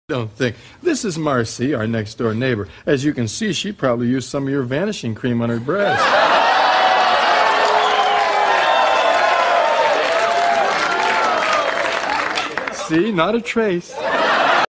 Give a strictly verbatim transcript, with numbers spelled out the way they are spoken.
Don't think. This is Marcy, our next-door neighbor. As you can see, she probably used some of your Vanishing Cream on her breast. See? Not a trace.